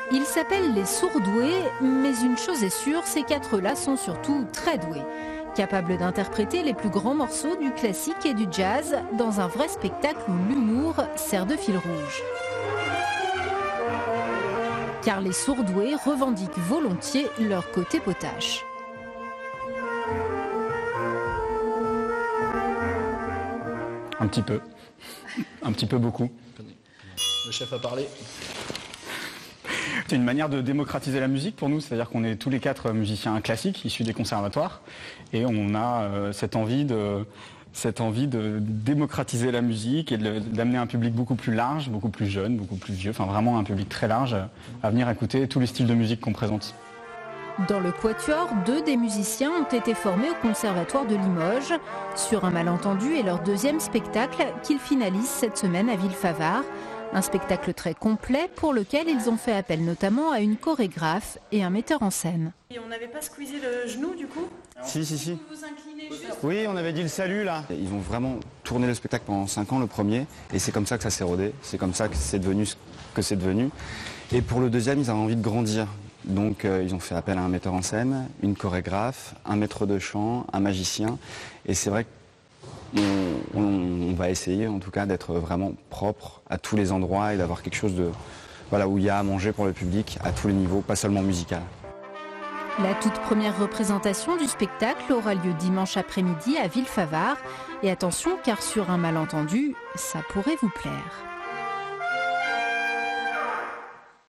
Ils s'appellent les Sourdoués, mais une chose est sûre, ces quatre-là sont surtout très doués. Capables d'interpréter les plus grands morceaux du classique et du jazz dans un vrai spectacle où l'humour sert de fil rouge. Car les Sourdoués revendiquent volontiers leur côté potache. Un petit peu beaucoup. Le chef a parlé. C'est une manière de démocratiser la musique pour nous, c'est-à-dire qu'on est tous les quatre musiciens classiques issus des conservatoires et on a cette envie de démocratiser la musique et d'amener un public beaucoup plus large, beaucoup plus jeune, beaucoup plus vieux, enfin vraiment un public très large à venir écouter tous les styles de musique qu'on présente. Dans le Quatuor, 2 des musiciens ont été formés au Conservatoire de Limoges sur un malentendu et leur deuxième spectacle qu'ils finalisent cette semaine à Villefavard. Un spectacle très complet pour lequel ils ont fait appel notamment à une chorégraphe et un metteur en scène. Et on n'avait pas squeezé le genou du coup? Si. Vous vous inclinez juste? Oui, on avait dit le salut là. Ils ont vraiment tourné le spectacle pendant 5 ans, le premier, et c'est comme ça que ça s'est rodé, c'est comme ça que c'est devenu ce que c'est devenu. Et pour le deuxième, ils avaient envie de grandir. Donc ils ont fait appel à un metteur en scène, une chorégraphe, un maître de chant, un magicien. Et c'est vrai qu'on va essayer en tout cas d'être vraiment propre à tous les endroits et d'avoir quelque chose où il y a à manger pour le public à tous les niveaux, pas seulement musical. La toute première représentation du spectacle aura lieu dimanche après-midi à Villefavard. Et attention, car sur un malentendu, ça pourrait vous plaire.